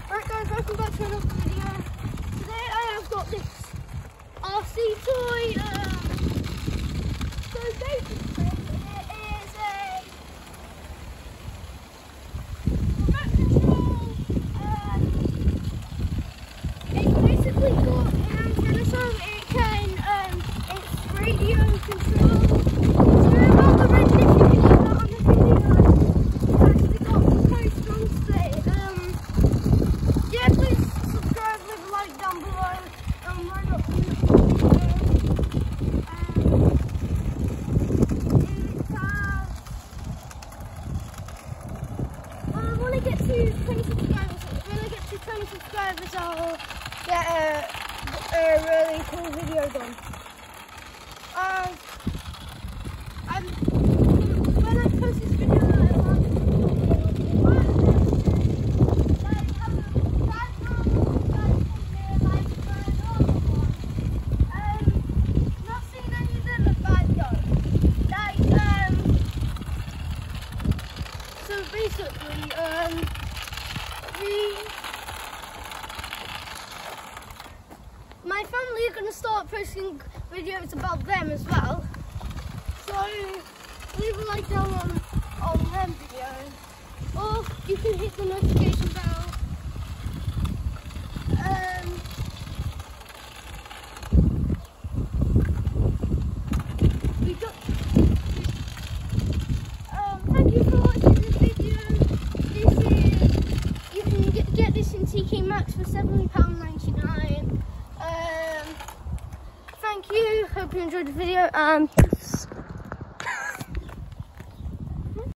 Right guys, welcome back to another video. Today I have got this RC toy. So basically it is a remote control. It's basically got an antenna so it can, it's radio control. Sorry about the red light, you can see that on the video. It's actually got some very strong state. Yeah, please subscribe, leave a like down below. Right up in the video. When I get to 20 subscribers, I'll get a really cool video done. When I post this video, so basically, my family are going to start posting videos about them as well. So leave a like down on them videos, or you can hit the notification bell. Thank you for watching this video. You can get this in TK Maxx for £7.99. Thank you. Hope you enjoyed the video.